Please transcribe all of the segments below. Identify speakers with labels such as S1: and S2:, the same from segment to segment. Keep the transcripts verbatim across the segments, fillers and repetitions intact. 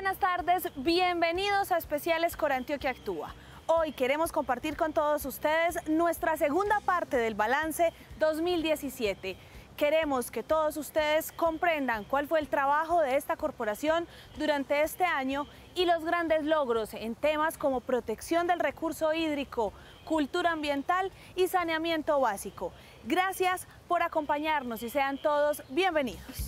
S1: Buenas tardes, bienvenidos a Especiales Corantioquia Actúa. Hoy queremos compartir con todos ustedes nuestra segunda parte del balance dos mil diecisiete. Queremos que todos ustedes comprendan cuál fue el trabajo de esta corporación durante este año y los grandes logros en temas como protección del recurso hídrico, cultura ambiental y saneamiento básico. Gracias por acompañarnos y sean todos bienvenidos.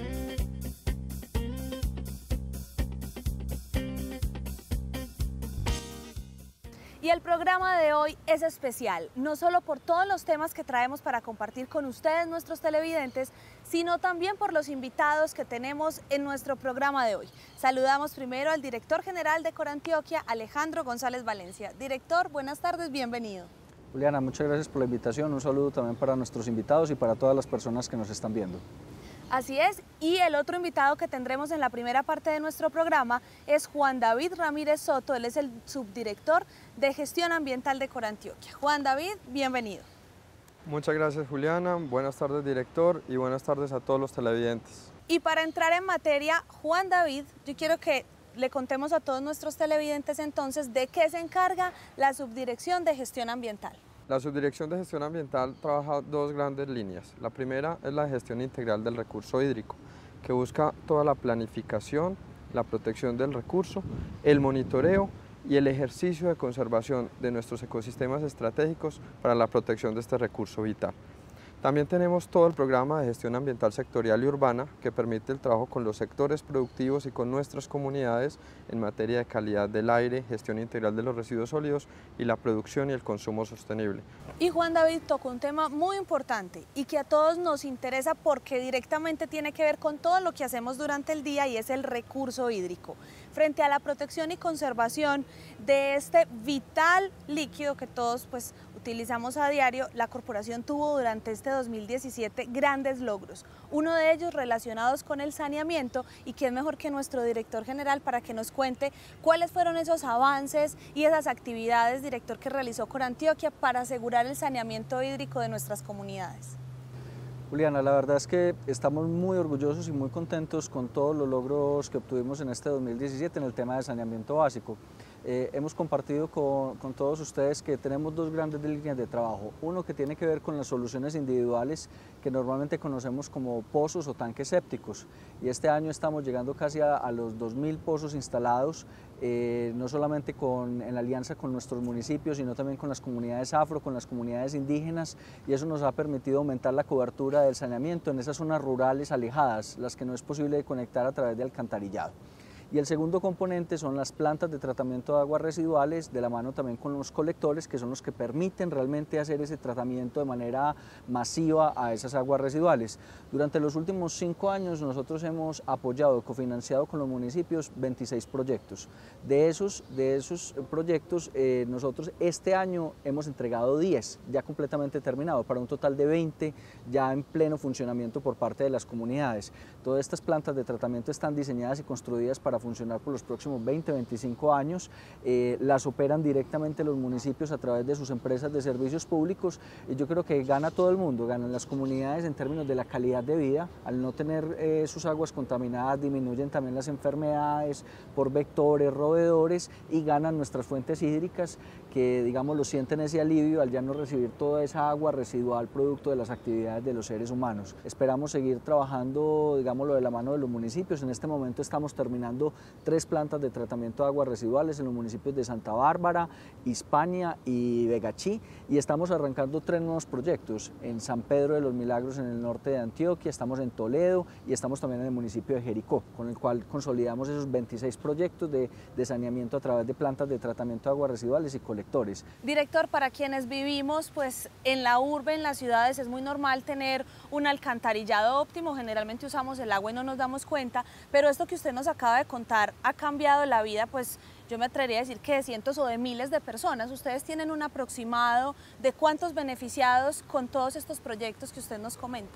S1: Y el programa de hoy es especial, no solo por todos los temas que traemos para compartir con ustedes, nuestros televidentes, sino también por los invitados que tenemos en nuestro programa de hoy. Saludamos primero al director general de Corantioquia, Alejandro González Valencia. Director, buenas tardes, bienvenido.
S2: Juliana, muchas gracias por la invitación, un saludo también para nuestros invitados y para todas las personas que nos están viendo.
S1: Así es, y el otro invitado que tendremos en la primera parte de nuestro programa es Juan David Ramírez Soto, él es el subdirector de Gestión Ambiental de Corantioquia. Juan David, bienvenido.
S3: Muchas gracias, Juliana, buenas tardes, director, y buenas tardes a todos los televidentes.
S1: Y para entrar en materia, Juan David, yo quiero que le contemos a todos nuestros televidentes entonces de qué se encarga la Subdirección de Gestión Ambiental.
S3: La Subdirección de Gestión Ambiental trabaja dos grandes líneas. La primera es la gestión integral del recurso hídrico, que busca toda la planificación, la protección del recurso, el monitoreo y el ejercicio de conservación de nuestros ecosistemas estratégicos para la protección de este recurso vital. También tenemos todo el programa de gestión ambiental sectorial y urbana que permite el trabajo con los sectores productivos y con nuestras comunidades en materia de calidad del aire, gestión integral de los residuos sólidos y la producción y el consumo sostenible.
S1: Y Juan David tocó un tema muy importante y que a todos nos interesa porque directamente tiene que ver con todo lo que hacemos durante el día y es el recurso hídrico. Frente a la protección y conservación de este vital líquido que todos pues utilizamos a diario, la corporación tuvo durante este dos mil diecisiete grandes logros, uno de ellos relacionados con el saneamiento, y quién mejor que nuestro director general para que nos cuente cuáles fueron esos avances y esas actividades, director, que realizó Corantioquia para asegurar el saneamiento hídrico de nuestras comunidades.
S2: Juliana, la verdad es que estamos muy orgullosos y muy contentos con todos los logros que obtuvimos en este dos mil diecisiete en el tema de saneamiento básico. Eh, hemos compartido con, con todos ustedes que tenemos dos grandes líneas de trabajo. Uno que tiene que ver con las soluciones individuales que normalmente conocemos como pozos o tanques sépticos. Y este año estamos llegando casi a, a los dos mil pozos instalados, eh, no solamente con, en alianza con nuestros municipios, sino también con las comunidades afro, con las comunidades indígenas, y eso nos ha permitido aumentar la cobertura del saneamiento en esas zonas rurales alejadas, las que no es posible conectar a través de alcantarillado. Y el segundo componente son las plantas de tratamiento de aguas residuales, de la mano también con los colectores, que son los que permiten realmente hacer ese tratamiento de manera masiva a esas aguas residuales. Durante los últimos cinco años nosotros hemos apoyado, cofinanciado con los municipios veintiséis proyectos. De esos, de esos proyectos eh, nosotros este año hemos entregado diez, ya completamente terminados, para un total de veinte ya en pleno funcionamiento por parte de las comunidades. Todas estas plantas de tratamiento están diseñadas y construidas para funcionar por los próximos veinte a veinticinco años, eh, las operan directamente los municipios a través de sus empresas de servicios públicos, y yo creo que gana todo el mundo, ganan las comunidades en términos de la calidad de vida, al no tener eh, sus aguas contaminadas disminuyen también las enfermedades por vectores, roedores, y ganan nuestras fuentes hídricas que digamos lo sienten ese alivio al ya no recibir toda esa agua residual producto de las actividades de los seres humanos. Esperamos seguir trabajando digámoslo de la mano de los municipios. En este momento estamos terminando tres plantas de tratamiento de aguas residuales en los municipios de Santa Bárbara, Hispania y Vegachí, y estamos arrancando tres nuevos proyectos en San Pedro de los Milagros en el norte de Antioquia, estamos en Toledo y estamos también en el municipio de Jericó, con el cual consolidamos esos veintiséis proyectos de, de saneamiento a través de plantas de tratamiento de aguas residuales y colectores.
S1: Director, para quienes vivimos pues en la urbe, en las ciudades, es muy normal tener un alcantarillado óptimo, generalmente usamos el agua y no nos damos cuenta, pero esto que usted nos acaba de contar ha cambiado la vida, pues yo me atrevería a decir que de cientos o de miles de personas. Ustedes tienen un aproximado de cuántos beneficiados con todos estos proyectos que usted nos comenta.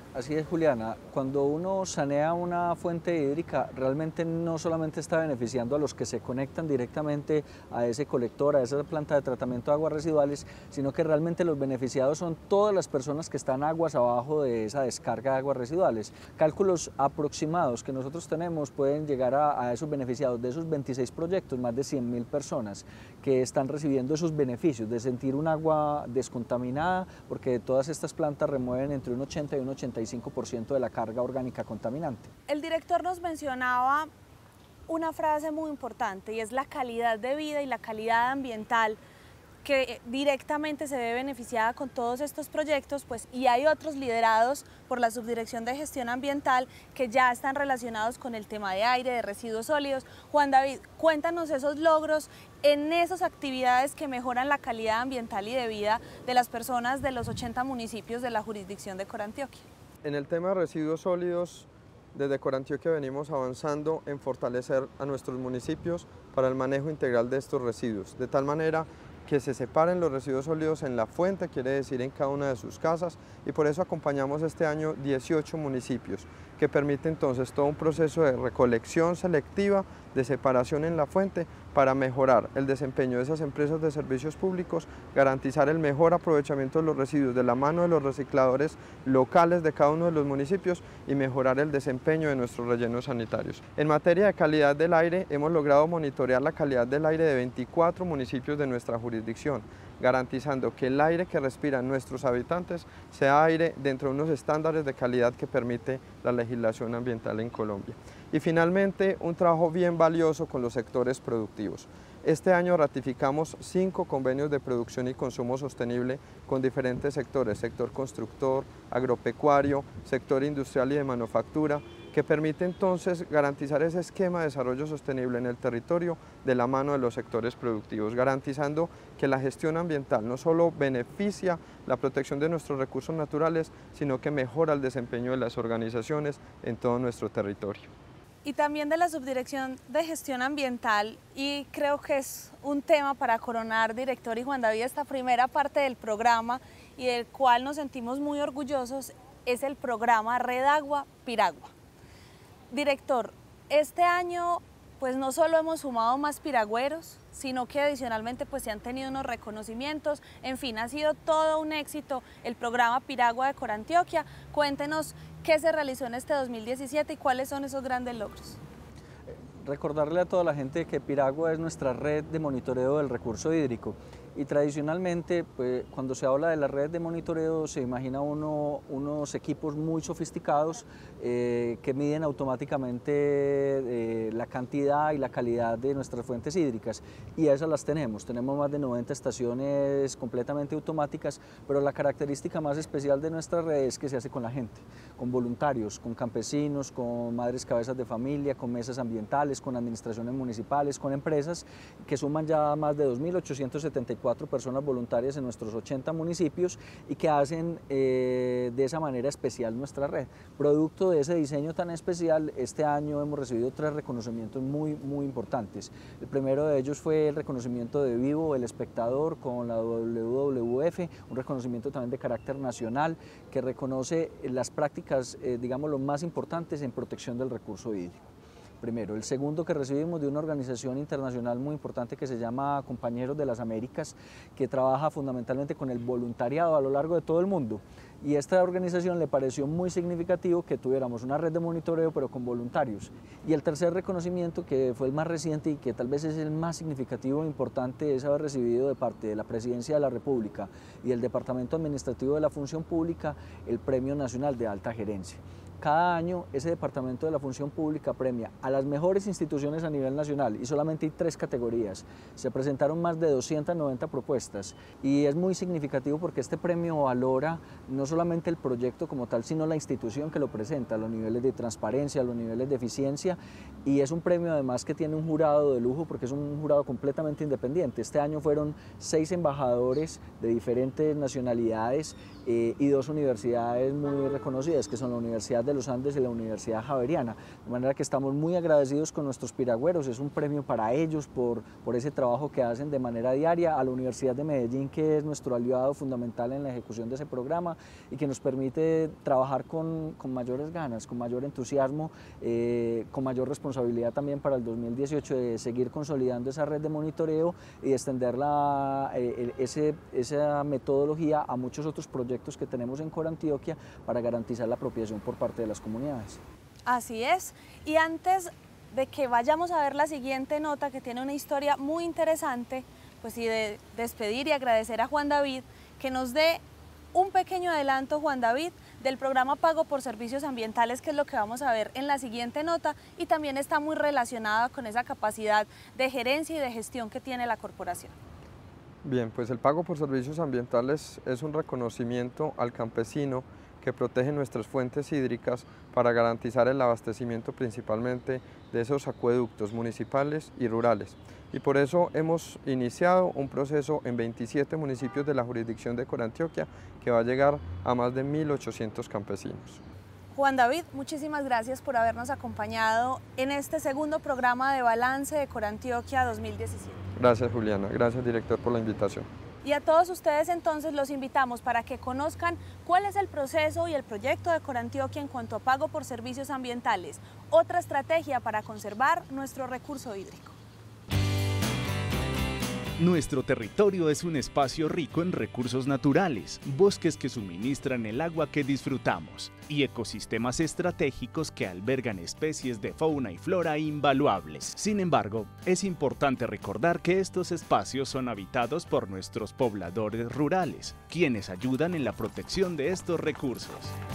S2: Así es, Juliana. Cuando uno sanea una fuente hídrica, realmente no solamente está beneficiando a los que se conectan directamente a ese colector, a esa planta de tratamiento de aguas residuales, sino que realmente los beneficiados son todas las personas que están aguas abajo de esa descarga de aguas residuales. Cálculos aproximados que nosotros tenemos pueden llegar a, a esos beneficiados de esos veintiséis proyectos, más de cien mil personas que están recibiendo esos beneficios de sentir un agua descontaminada, porque todas estas plantas remueven entre un ochenta y un ochenta y cinco por ciento de la carga orgánica contaminante.
S1: El director nos mencionaba una frase muy importante y es la calidad de vida y la calidad ambiental que directamente se ve beneficiada con todos estos proyectos, pues, y hay otros liderados por la Subdirección de Gestión Ambiental que ya están relacionados con el tema de aire, de residuos sólidos. Juan David, cuéntanos esos logros en esas actividades que mejoran la calidad ambiental y de vida de las personas de los ochenta municipios de la jurisdicción de Corantioquia.
S3: En el tema de residuos sólidos, desde Corantioquia venimos avanzando en fortalecer a nuestros municipios para el manejo integral de estos residuos, de tal manera que se separen los residuos sólidos en la fuente, quiere decir en cada una de sus casas, y por eso acompañamos este año dieciocho municipios, que permite entonces todo un proceso de recolección selectiva, de separación en la fuente, para mejorar el desempeño de esas empresas de servicios públicos, garantizar el mejor aprovechamiento de los residuos de la mano de los recicladores locales de cada uno de los municipios y mejorar el desempeño de nuestros rellenos sanitarios. En materia de calidad del aire, hemos logrado monitorear la calidad del aire de veinticuatro municipios de nuestra jurisdicción, garantizando que el aire que respiran nuestros habitantes sea aire dentro de unos estándares de calidad que permite la legislación ambiental en Colombia. Y finalmente, un trabajo bien valioso con los sectores productivos. Este año ratificamos cinco convenios de producción y consumo sostenible con diferentes sectores, sector constructor, agropecuario, sector industrial y de manufactura, que permite entonces garantizar ese esquema de desarrollo sostenible en el territorio de la mano de los sectores productivos, garantizando que la gestión ambiental no solo beneficia la protección de nuestros recursos naturales, sino que mejora el desempeño de las organizaciones en todo nuestro territorio.
S1: Y también de la Subdirección de Gestión Ambiental, y creo que es un tema para coronar, director y Juan David, esta primera parte del programa y del cual nos sentimos muy orgullosos, es el programa Red Agua Piragua. Director, este año pues no solo hemos sumado más piragüeros, sino que adicionalmente pues se han tenido unos reconocimientos, en fin, ha sido todo un éxito el programa Piragua de Corantioquia. Cuéntenos qué se realizó en este dos mil diecisiete y cuáles son esos grandes logros.
S2: Recordarle a toda la gente que Piragua es nuestra red de monitoreo del recurso hídrico y tradicionalmente pues, cuando se habla de la red de monitoreo se imagina uno unos equipos muy sofisticados eh, que miden automáticamente eh, la cantidad y la calidad de nuestras fuentes hídricas y esas las tenemos, tenemos más de noventa estaciones completamente automáticas, pero la característica más especial de nuestra red es que se hace con la gente, con voluntarios, con campesinos, con madres cabezas de familia, con mesas ambientales, con administraciones municipales, con empresas que suman ya más de dos mil ochocientas setenta y cuatro personas voluntarias en nuestros ochenta municipios y que hacen eh, de esa manera especial nuestra red. Producto de ese diseño tan especial, este año hemos recibido tres reconocimientos muy, muy importantes. El primero de ellos fue el reconocimiento de Vivo, el espectador, con la W W F, un reconocimiento también de carácter nacional que reconoce las prácticas, eh, digamos, lo más importantes en protección del recurso hídrico. Primero. El segundo que recibimos de una organización internacional muy importante que se llama Compañeros de las Américas, que trabaja fundamentalmente con el voluntariado a lo largo de todo el mundo. Y a esta organización le pareció muy significativo que tuviéramos una red de monitoreo pero con voluntarios. Y el tercer reconocimiento, que fue el más reciente y que tal vez es el más significativo e importante, es haber recibido de parte de la Presidencia de la República y el Departamento Administrativo de la Función Pública el Premio Nacional de Alta Gerencia. Cada año ese Departamento de la Función Pública premia a las mejores instituciones a nivel nacional y solamente hay tres categorías. Se presentaron más de doscientas noventa propuestas y es muy significativo porque este premio valora no solamente el proyecto como tal, sino la institución que lo presenta, los niveles de transparencia, los niveles de eficiencia y es un premio además que tiene un jurado de lujo porque es un jurado completamente independiente. Este año fueron seis embajadores de diferentes nacionalidades eh, y dos universidades muy reconocidas, que son la Universidad de los Andes y la Universidad Javeriana, de manera que estamos muy agradecidos con nuestros piragüeros. Es un premio para ellos por, por ese trabajo que hacen de manera diaria, a la Universidad de Medellín, que es nuestro aliado fundamental en la ejecución de ese programa y que nos permite trabajar con, con mayores ganas, con mayor entusiasmo, eh, con mayor responsabilidad también para el dos mil dieciocho, de seguir consolidando esa red de monitoreo y extender la, eh, ese, esa metodología a muchos otros proyectos que tenemos en Corantioquia para garantizar la apropiación por parte de las comunidades.
S1: Así es, y antes de que vayamos a ver la siguiente nota, que tiene una historia muy interesante, pues y de despedir y agradecer a Juan David, que nos dé un pequeño adelanto, Juan David, del programa Pago por Servicios Ambientales, que es lo que vamos a ver en la siguiente nota, y también está muy relacionada con esa capacidad de gerencia y de gestión que tiene la corporación.
S3: Bien, pues el pago por servicios ambientales es un reconocimiento al campesino que protege nuestras fuentes hídricas para garantizar el abastecimiento principalmente de esos acueductos municipales y rurales. Y por eso hemos iniciado un proceso en veintisiete municipios de la jurisdicción de Corantioquia que va a llegar a más de mil ochocientos campesinos.
S1: Juan David, muchísimas gracias por habernos acompañado en este segundo programa de Balance de Corantioquia dos mil diecisiete.
S3: Gracias, Juliana. Gracias, director, por la invitación.
S1: Y a todos ustedes entonces los invitamos para que conozcan cuál es el proceso y el proyecto de Corantioquia en cuanto a pago por servicios ambientales, otra estrategia para conservar nuestro recurso hídrico.
S4: Nuestro territorio es un espacio rico en recursos naturales, bosques que suministran el agua que disfrutamos y ecosistemas estratégicos que albergan especies de fauna y flora invaluables. Sin embargo, es importante recordar que estos espacios son habitados por nuestros pobladores rurales, quienes ayudan en la protección de estos recursos.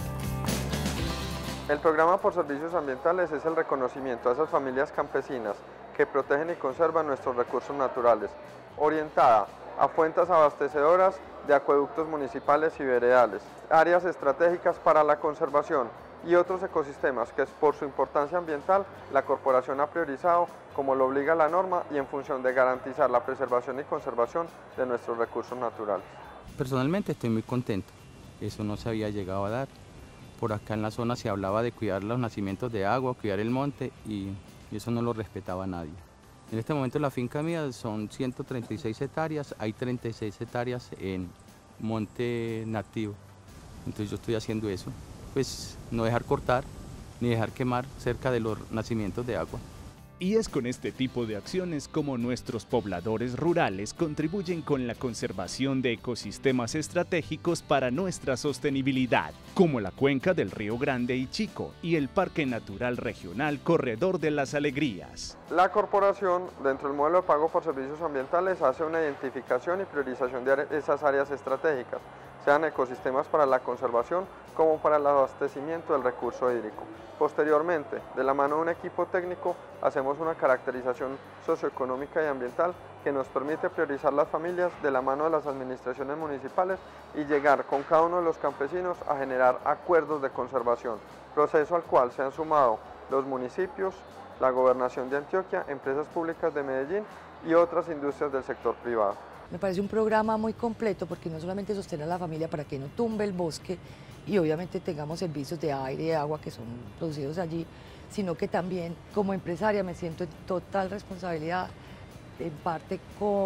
S3: El programa por servicios ambientales es el reconocimiento a esas familias campesinas que protegen y conservan nuestros recursos naturales, orientada a fuentes abastecedoras de acueductos municipales y veredales, áreas estratégicas para la conservación y otros ecosistemas que por su importancia ambiental la corporación ha priorizado como lo obliga la norma y en función de garantizar la preservación y conservación de nuestros recursos naturales.
S5: Personalmente estoy muy contento, eso no se había llegado a dar. Por acá en la zona se hablaba de cuidar los nacimientos de agua, cuidar el monte y, y eso no lo respetaba nadie. En este momento la finca mía son ciento treinta y seis hectáreas, hay treinta y seis hectáreas en monte nativo, entonces yo estoy haciendo eso, pues no dejar cortar ni dejar quemar cerca de los nacimientos de agua.
S4: Y es con este tipo de acciones como nuestros pobladores rurales contribuyen con la conservación de ecosistemas estratégicos para nuestra sostenibilidad, como la cuenca del Río Grande y Chico y el Parque Natural Regional Corredor de las Alegrías.
S3: La corporación, dentro del modelo de pago por servicios ambientales, hace una identificación y priorización de esas áreas estratégicas, sean ecosistemas para la conservación como para el abastecimiento del recurso hídrico. Posteriormente, de la mano de un equipo técnico, hacemos una caracterización socioeconómica y ambiental que nos permite priorizar las familias de la mano de las administraciones municipales y llegar con cada uno de los campesinos a generar acuerdos de conservación, proceso al cual se han sumado los municipios, la Gobernación de Antioquia, empresas públicas de Medellín y otras industrias del sector privado.
S6: Me parece un programa muy completo porque no solamente sostiene a la familia para que no tumbe el bosque y obviamente tengamos servicios de aire y de agua que son producidos allí, sino que también como empresaria me siento en total responsabilidad en parte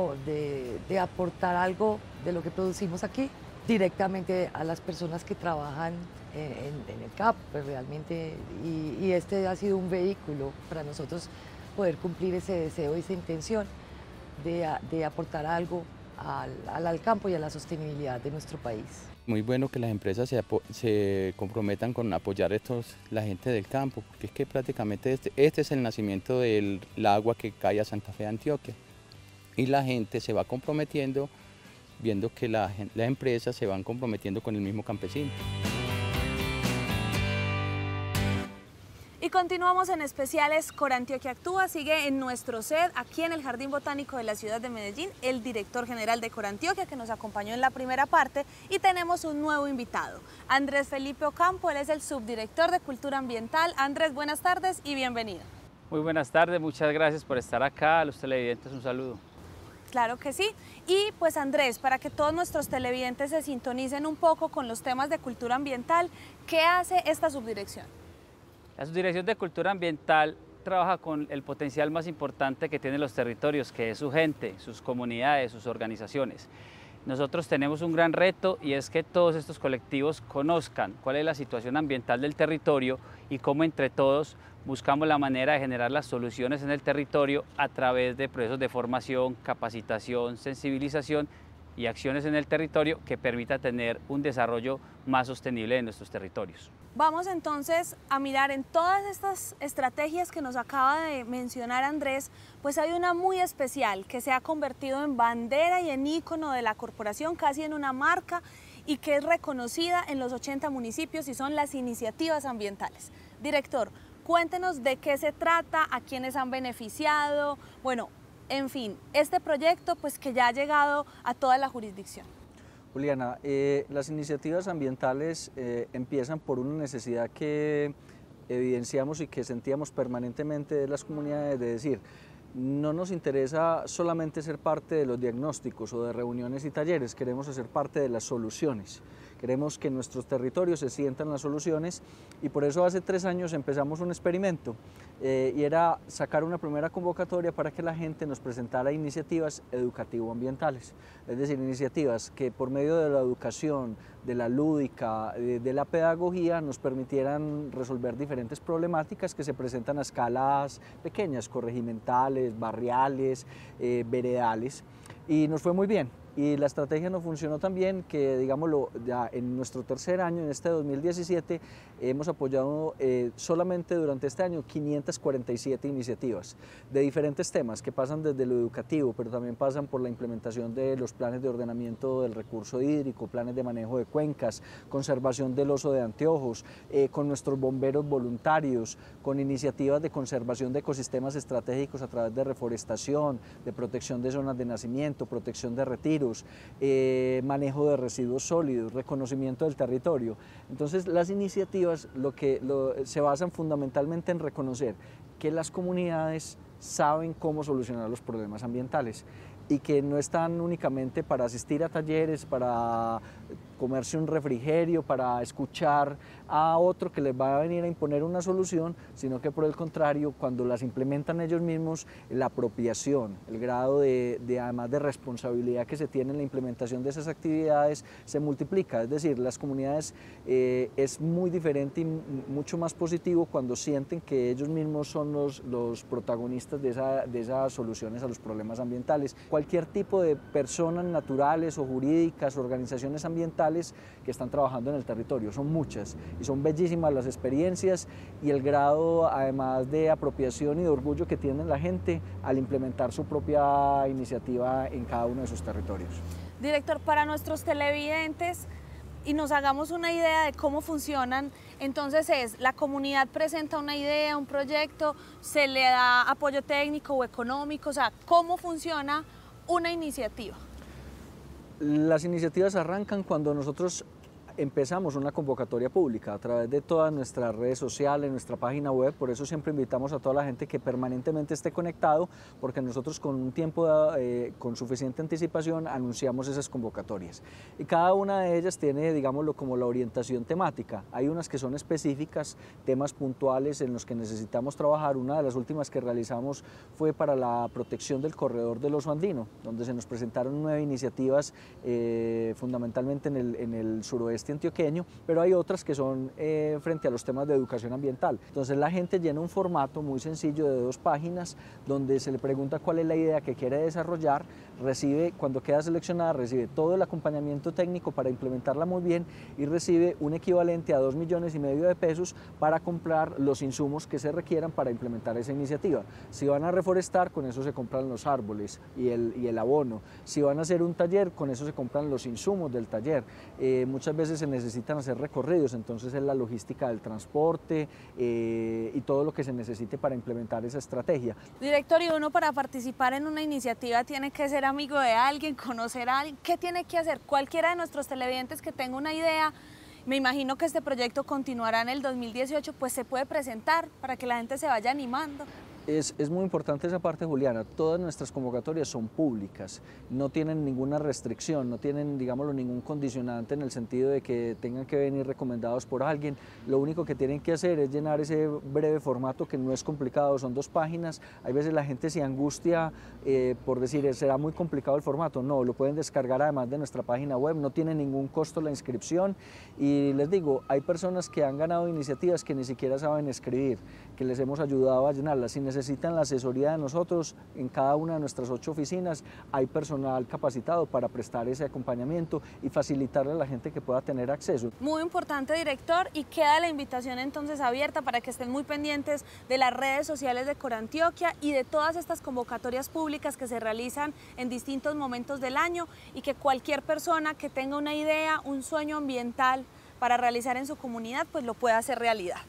S6: de, de aportar algo de lo que producimos aquí directamente a las personas que trabajan en, en el C A P, pues realmente, y, y este ha sido un vehículo para nosotros poder cumplir ese deseo y esa intención de, de aportar algo al, al, al campo y a la sostenibilidad de nuestro país.
S5: Muy bueno que las empresas se, se comprometan con apoyar estos, la gente del campo, porque es que prácticamente este, este es el nacimiento del agua que cae a Santa Fe de Antioquia. Y la gente se va comprometiendo, viendo que la, las empresas se van comprometiendo con el mismo campesino.
S1: Y continuamos en especiales Corantioquia Actúa. Sigue en nuestro set, aquí en el Jardín Botánico de la ciudad de Medellín, el director general de Corantioquia, que nos acompañó en la primera parte, y tenemos un nuevo invitado, Andrés Felipe Ocampo. Él es el subdirector de Cultura Ambiental. Andrés, buenas tardes y bienvenido.
S7: Muy buenas tardes, muchas gracias por estar acá. A los televidentes un saludo.
S1: Claro que sí. Y pues Andrés, para que todos nuestros televidentes se sintonicen un poco con los temas de cultura ambiental, ¿qué hace esta subdirección?
S7: La Subdirección de Cultura Ambiental trabaja con el potencial más importante que tienen los territorios, que es su gente, sus comunidades, sus organizaciones. Nosotros tenemos un gran reto y es que todos estos colectivos conozcan cuál es la situación ambiental del territorio y cómo entre todos buscamos la manera de generar las soluciones en el territorio a través de procesos de formación, capacitación, sensibilización y acciones en el territorio que permita tener un desarrollo más sostenible de nuestros territorios.
S1: Vamos entonces a mirar en todas estas estrategias que nos acaba de mencionar Andrés, pues hay una muy especial que se ha convertido en bandera y en ícono de la corporación, casi en una marca, y que es reconocida en los ochenta municipios y son las iniciativas ambientales. Director, cuéntenos de qué se trata, a quiénes han beneficiado, bueno, en fin, este proyecto pues que ya ha llegado a toda la jurisdicción.
S2: Juliana, eh, las iniciativas ambientales eh, empiezan por una necesidad que evidenciamos y que sentíamos permanentemente de las comunidades, de decir, no nos interesa solamente ser parte de los diagnósticos o de reuniones y talleres, queremos hacer parte de las soluciones. Queremos que en nuestros territorios se sientan las soluciones y por eso hace tres años empezamos un experimento eh, y era sacar una primera convocatoria para que la gente nos presentara iniciativas educativo-ambientales, es decir, iniciativas que por medio de la educación, de la lúdica, de, de la pedagogía nos permitieran resolver diferentes problemáticas que se presentan a escalas pequeñas, corregimentales, barriales, eh, veredales, y nos fue muy bien. Y la estrategia nos funcionó tan bien que, digámoslo, ya en nuestro tercer año, en este dos mil diecisiete, hemos apoyado eh, solamente durante este año quinientas cuarenta y siete iniciativas de diferentes temas que pasan desde lo educativo, pero también pasan por la implementación de los planes de ordenamiento del recurso hídrico, planes de manejo de cuencas, conservación del oso de anteojos, eh, con nuestros bomberos voluntarios, con iniciativas de conservación de ecosistemas estratégicos a través de reforestación, de protección de zonas de nacimiento, protección de retiros, Eh, manejo de residuos sólidos, reconocimiento del territorio. Entonces las iniciativas lo que, lo, se basan fundamentalmente en reconocer que las comunidades saben cómo solucionar los problemas ambientales y que no están únicamente para asistir a talleres, para comerse un refrigerio, para escuchar a otro que les va a venir a imponer una solución, sino que por el contrario, cuando las implementan ellos mismos, la apropiación, el grado de, de además de responsabilidad que se tiene en la implementación de esas actividades se multiplica, es decir, las comunidades eh, es muy diferente y mucho más positivo cuando sienten que ellos mismos son los, los protagonistas de, esa, de esas soluciones a los problemas ambientales. Cualquier tipo de personas naturales o jurídicas, organizaciones ambientales que están trabajando en el territorio, son muchas y son bellísimas las experiencias y el grado además de apropiación y de orgullo que tiene la gente al implementar su propia iniciativa en cada uno de sus territorios.
S1: Director, para nuestros televidentes y nos hagamos una idea de cómo funcionan, entonces es, la comunidad presenta una idea, un proyecto, se le da apoyo técnico o económico, o sea, ¿cómo funciona una iniciativa?
S2: Las iniciativas arrancan cuando nosotros empezamos una convocatoria pública a través de todas nuestras redes sociales, nuestra página web, por eso siempre invitamos a toda la gente que permanentemente esté conectado, porque nosotros con un tiempo, eh, con suficiente anticipación, anunciamos esas convocatorias. Y cada una de ellas tiene, digámoslo, como la orientación temática. Hay unas que son específicas, temas puntuales en los que necesitamos trabajar. Una de las últimas que realizamos fue para la protección del corredor del oso andino, donde se nos presentaron nueve iniciativas, eh, fundamentalmente en el, en el suroeste antioqueño, pero hay otras que son eh, frente a los temas de educación ambiental. Entonces la gente llena un formato muy sencillo de dos páginas donde se le pregunta cuál es la idea que quiere desarrollar, recibe, cuando queda seleccionada, recibe todo el acompañamiento técnico para implementarla muy bien y recibe un equivalente a dos millones y medio de pesos para comprar los insumos que se requieran para implementar esa iniciativa. Si van a reforestar, con eso se compran los árboles y el, y el abono. Si van a hacer un taller, con eso se compran los insumos del taller. Eh, muchas veces se necesitan hacer recorridos, entonces es la logística del transporte eh, y todo lo que se necesite para implementar esa estrategia.
S1: Director, y uno para participar en una iniciativa tiene que ser amigo de alguien, conocer a alguien. ¿Qué tiene que hacer? Cualquiera de nuestros televidentes que tenga una idea, me imagino que este proyecto continuará en el dos mil dieciocho, pues se puede presentar para que la gente se vaya animando.
S2: Es, es muy importante esa parte, Juliana. Todas nuestras convocatorias son públicas, no tienen ninguna restricción, no tienen, digámoslo, ningún condicionante en el sentido de que tengan que venir recomendados por alguien. Lo único que tienen que hacer es llenar ese breve formato que no es complicado, son dos páginas. Hay veces la gente se angustia eh, por decir, ¿será muy complicado el formato? No, lo pueden descargar además de nuestra página web, no tiene ningún costo la inscripción. Y les digo, hay personas que han ganado iniciativas que ni siquiera saben escribir, que les hemos ayudado a llenarlas. Si necesitan la asesoría de nosotros, en cada una de nuestras ocho oficinas hay personal capacitado para prestar ese acompañamiento y facilitarle a la gente que pueda tener acceso.
S1: Muy importante, director, y queda la invitación entonces abierta para que estén muy pendientes de las redes sociales de Corantioquia y de todas estas convocatorias públicas que se realizan en distintos momentos del año, y que cualquier persona que tenga una idea, un sueño ambiental para realizar en su comunidad, pues lo pueda hacer realidad.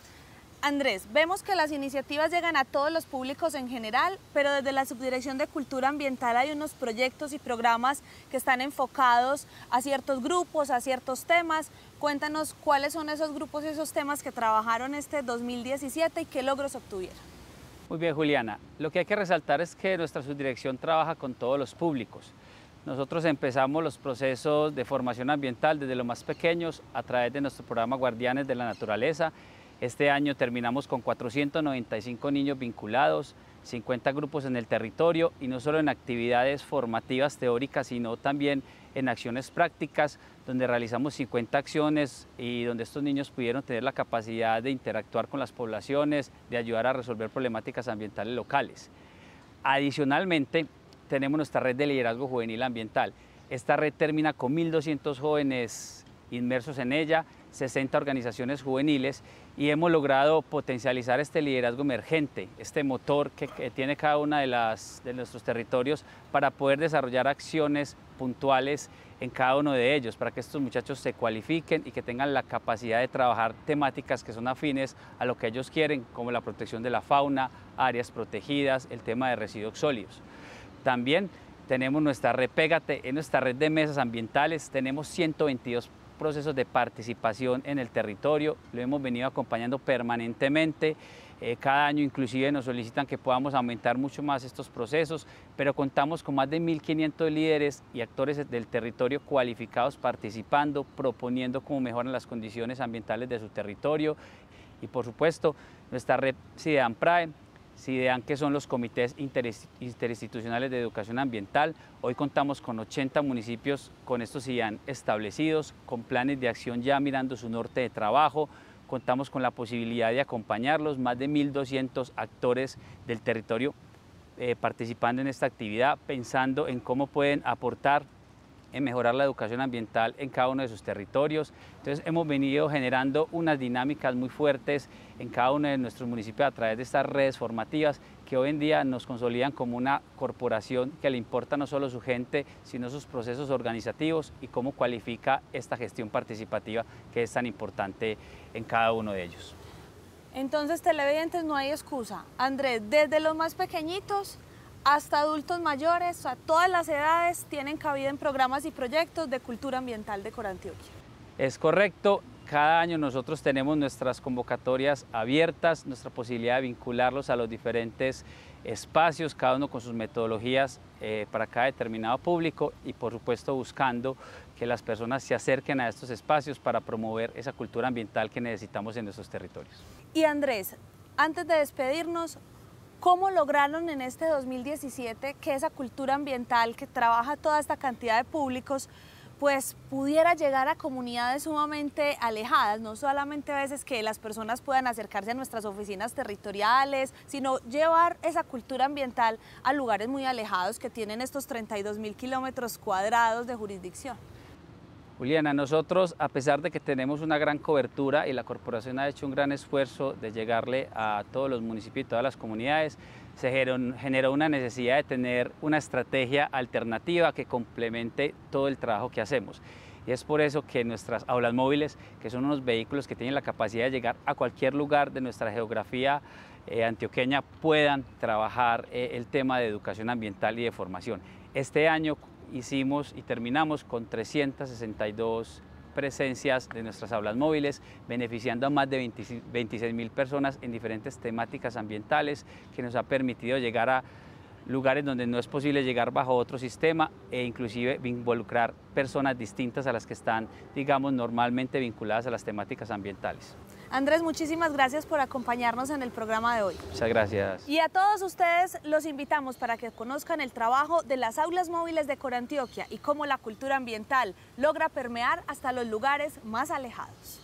S1: Andrés, vemos que las iniciativas llegan a todos los públicos en general, pero desde la Subdirección de Cultura Ambiental hay unos proyectos y programas que están enfocados a ciertos grupos, a ciertos temas. Cuéntanos cuáles son esos grupos y esos temas que trabajaron este dos mil diecisiete y qué logros obtuvieron.
S7: Muy bien, Juliana. Lo que hay que resaltar es que nuestra subdirección trabaja con todos los públicos. Nosotros empezamos los procesos de formación ambiental desde los más pequeños a través de nuestro programa Guardianes de la Naturaleza. Este año terminamos con cuatrocientos noventa y cinco niños vinculados, cincuenta grupos en el territorio, y no solo en actividades formativas teóricas, sino también en acciones prácticas, donde realizamos cincuenta acciones y donde estos niños pudieron tener la capacidad de interactuar con las poblaciones, de ayudar a resolver problemáticas ambientales locales. Adicionalmente, tenemos nuestra red de liderazgo juvenil ambiental. Esta red termina con mil doscientos jóvenes inmersos en ella, sesenta organizaciones juveniles, y hemos logrado potencializar este liderazgo emergente, este motor que, que tiene cada una de, las, de nuestros territorios para poder desarrollar acciones puntuales en cada uno de ellos, para que estos muchachos se cualifiquen y que tengan la capacidad de trabajar temáticas que son afines a lo que ellos quieren, como la protección de la fauna, áreas protegidas, el tema de residuos sólidos. También tenemos nuestra red Pégate, en nuestra red de mesas ambientales tenemos ciento veintidós procesos de participación en el territorio, lo hemos venido acompañando permanentemente. Eh, cada año inclusive nos solicitan que podamos aumentar mucho más estos procesos, pero contamos con más de mil quinientos líderes y actores del territorio cualificados participando, proponiendo cómo mejoran las condiciones ambientales de su territorio. Y por supuesto nuestra red CIDEAN-PRAE, CIDEAN, que son los comités interinstitucionales de educación ambiental. Hoy contamos con ochenta municipios con estos CIDEAN establecidos, con planes de acción ya mirando su norte de trabajo. Contamos con la posibilidad de acompañarlos, más de mil doscientos actores del territorio eh, participando en esta actividad, pensando en cómo pueden aportar en mejorar la educación ambiental en cada uno de sus territorios. Entonces hemos venido generando unas dinámicas muy fuertes en cada uno de nuestros municipios a través de estas redes formativas que hoy en día nos consolidan como una corporación que le importa no solo su gente, sino sus procesos organizativos y cómo cualifica esta gestión participativa que es tan importante en cada uno de ellos.
S1: Entonces, televidentes, no hay excusa. Andrés, desde los más pequeñitos hasta adultos mayores, a todas las edades tienen cabida en programas y proyectos de cultura ambiental de Corantioquia.
S7: Es correcto, cada año nosotros tenemos nuestras convocatorias abiertas, nuestra posibilidad de vincularlos a los diferentes espacios, cada uno con sus metodologías eh, para cada determinado público, y por supuesto buscando que las personas se acerquen a estos espacios para promover esa cultura ambiental que necesitamos en nuestros territorios.
S1: Y Andrés, antes de despedirnos, ¿cómo lograron en este dos mil diecisiete que esa cultura ambiental que trabaja toda esta cantidad de públicos pues pudiera llegar a comunidades sumamente alejadas? No solamente a veces que las personas puedan acercarse a nuestras oficinas territoriales, sino llevar esa cultura ambiental a lugares muy alejados que tienen estos treinta y dos mil kilómetros cuadrados de jurisdicción.
S7: Juliana, nosotros, a pesar de que tenemos una gran cobertura y la corporación ha hecho un gran esfuerzo de llegarle a todos los municipios y todas las comunidades, se generó una necesidad de tener una estrategia alternativa que complemente todo el trabajo que hacemos. Y es por eso que nuestras aulas móviles, que son unos vehículos que tienen la capacidad de llegar a cualquier lugar de nuestra geografía eh, antioqueña, puedan trabajar eh, el tema de educación ambiental y de formación. Este año hicimos y terminamos con trescientas sesenta y dos presencias de nuestras aulas móviles, beneficiando a más de veintiséis mil personas en diferentes temáticas ambientales, que nos ha permitido llegar a lugares donde no es posible llegar bajo otro sistema e inclusive involucrar personas distintas a las que están, digamos, normalmente vinculadas a las temáticas ambientales.
S1: Andrés, muchísimas gracias por acompañarnos en el programa de hoy.
S7: Muchas gracias.
S1: Y a todos ustedes los invitamos para que conozcan el trabajo de las aulas móviles de Corantioquia y cómo la cultura ambiental logra permear hasta los lugares más alejados.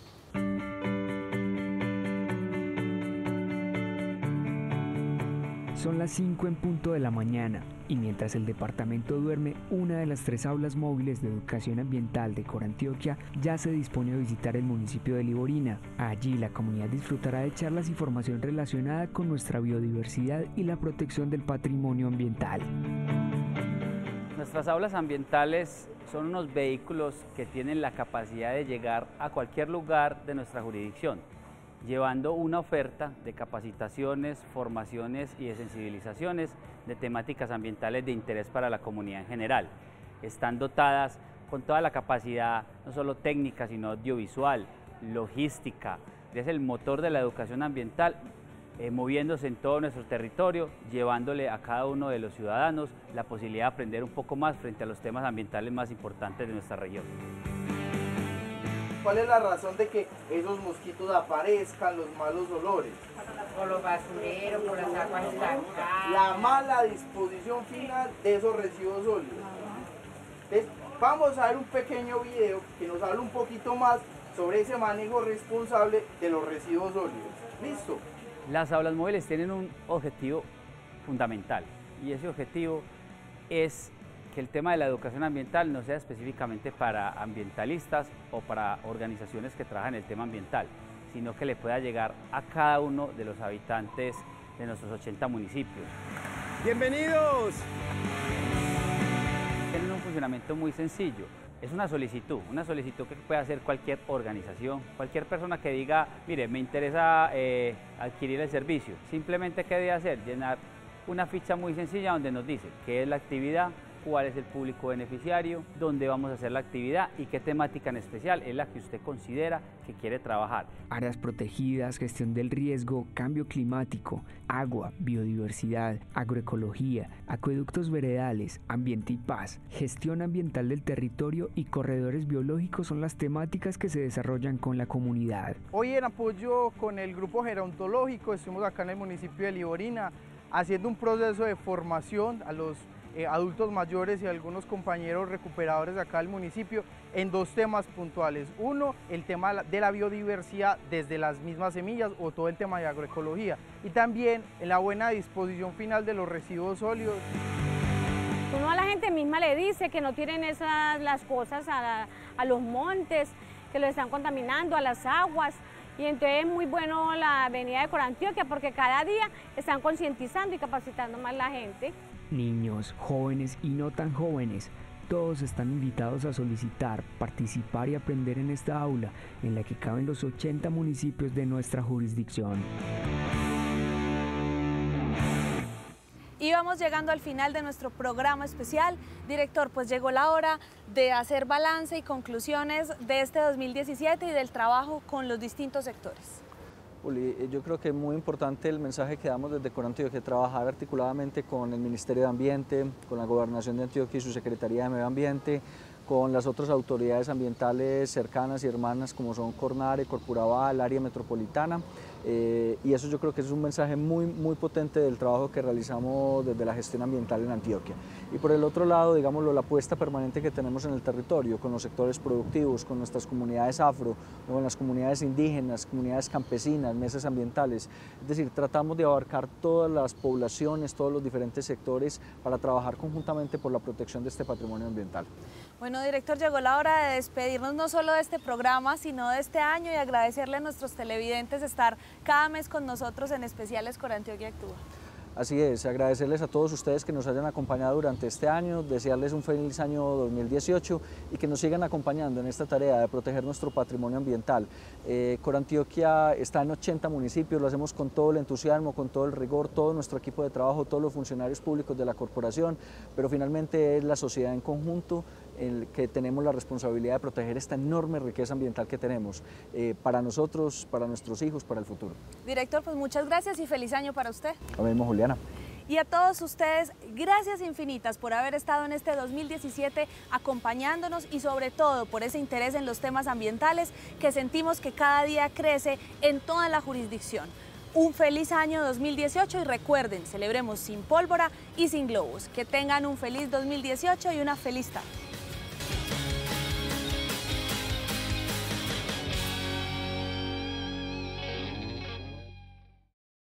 S8: Son las cinco en punto de la mañana y mientras el departamento duerme, una de las tres aulas móviles de educación ambiental de Corantioquia ya se dispone a visitar el municipio de Liborina. Allí la comunidad disfrutará de charlas y formación relacionada con nuestra biodiversidad y la protección del patrimonio ambiental.
S7: Nuestras aulas ambientales son unos vehículos que tienen la capacidad de llegar a cualquier lugar de nuestra jurisdicción, llevando una oferta de capacitaciones, formaciones y de sensibilizaciones de temáticas ambientales de interés para la comunidad en general. Están dotadas con toda la capacidad, no solo técnica, sino audiovisual, logística. Es el motor de la educación ambiental, eh, moviéndose en todo nuestro territorio, llevándole a cada uno de los ciudadanos la posibilidad de aprender un poco más frente a los temas ambientales más importantes de nuestra región.
S9: ¿Cuál es la razón de que esos mosquitos aparezcan, los malos olores?
S10: Por los basureros, por las aguas estancadas.
S9: La mala disposición final de esos residuos sólidos. Entonces, vamos a ver un pequeño video que nos habla un poquito más sobre ese manejo responsable de los residuos sólidos. ¿Listo?
S7: Las aulas móviles tienen un objetivo fundamental y ese objetivo es que el tema de la educación ambiental no sea específicamente para ambientalistas o para organizaciones que trabajan el tema ambiental, sino que le pueda llegar a cada uno de los habitantes de nuestros ochenta municipios.
S9: ¡Bienvenidos!
S7: Tienen un funcionamiento muy sencillo. Es una solicitud, una solicitud que puede hacer cualquier organización, cualquier persona que diga, mire, me interesa eh, adquirir el servicio. Simplemente, ¿qué debe hacer? Llenar una ficha muy sencilla donde nos dice qué es la actividad, cuál es el público beneficiario, dónde vamos a hacer la actividad y qué temática en especial es la que usted considera que quiere trabajar.
S8: Áreas protegidas, gestión del riesgo, cambio climático, agua, biodiversidad, agroecología, acueductos veredales, ambiente y paz, gestión ambiental del territorio y corredores biológicos son las temáticas que se desarrollan con la comunidad.
S9: Hoy en apoyo con el grupo gerontológico estuvimos acá en el municipio de Liborina haciendo un proceso de formación a los Eh, adultos mayores y algunos compañeros recuperadores de acá del municipio en dos temas puntuales. Uno, el tema de la biodiversidad desde las mismas semillas o todo el tema de agroecología y también en la buena disposición final de los residuos sólidos.
S10: Uno a la gente misma le dice que no tienen esas las cosas a, la, a los montes, que lo están contaminando, a las aguas. Y entonces es muy bueno la venida de Corantioquia porque cada día están concientizando y capacitando más la gente.
S8: Niños, jóvenes y no tan jóvenes, todos están invitados a solicitar, participar y aprender en esta aula en la que caben los ochenta municipios de nuestra jurisdicción.
S1: Y vamos llegando al final de nuestro programa especial. Director, pues llegó la hora de hacer balance y conclusiones de este dos mil diecisiete y del trabajo con los distintos sectores.
S2: Uli, yo creo que es muy importante el mensaje que damos desde Corantioquia, trabajar articuladamente con el Ministerio de Ambiente, con la Gobernación de Antioquia y su Secretaría de Medio Ambiente, con las otras autoridades ambientales cercanas y hermanas como son Cornare, Corpurabá, el área metropolitana. Eh, y eso yo creo que es un mensaje muy, muy potente del trabajo que realizamos desde la gestión ambiental en Antioquia. Y por el otro lado, digámoslo, la apuesta permanente que tenemos en el territorio, con los sectores productivos, con nuestras comunidades afro, con las comunidades indígenas, comunidades campesinas, mesas ambientales. Es decir, tratamos de abarcar todas las poblaciones, todos los diferentes sectores para trabajar conjuntamente por la protección de este patrimonio ambiental.
S1: Bueno, director, llegó la hora de despedirnos no solo de este programa, sino de este año y agradecerle a nuestros televidentes estar cada mes con nosotros en Especiales Corantioquia Actúa.
S2: Así es, agradecerles a todos ustedes que nos hayan acompañado durante este año, desearles un feliz año dos mil dieciocho y que nos sigan acompañando en esta tarea de proteger nuestro patrimonio ambiental. Eh, Corantioquia está en ochenta municipios, lo hacemos con todo el entusiasmo, con todo el rigor, todo nuestro equipo de trabajo, todos los funcionarios públicos de la corporación, pero finalmente es la sociedad en conjunto el que tenemos la responsabilidad de proteger esta enorme riqueza ambiental que tenemos eh, para nosotros, para nuestros hijos, para el futuro.
S1: Director, pues muchas gracias y feliz año para usted.
S2: Lo mismo, Juliana.
S1: Y a todos ustedes, gracias infinitas por haber estado en este dos mil diecisiete acompañándonos y sobre todo por ese interés en los temas ambientales que sentimos que cada día crece en toda la jurisdicción. Un feliz año dos mil dieciocho y recuerden, celebremos sin pólvora y sin globos. Que tengan un feliz dos mil dieciocho y una feliz tarde.